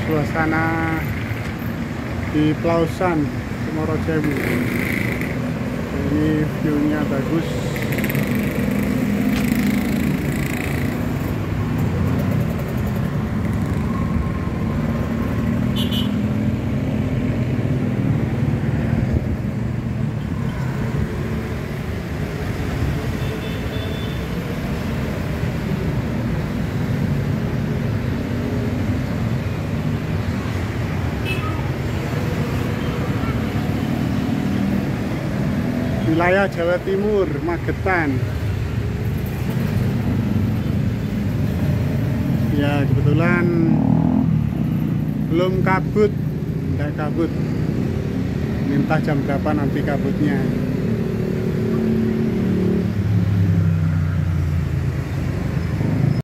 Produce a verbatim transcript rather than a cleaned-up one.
suasana di Plausan Morojewu. Ini view-nya bagus. Wilayah Jawa Timur, Magetan. Ya, kebetulan belum kabut, tidak kabut. Minta jam berapa nanti kabutnya.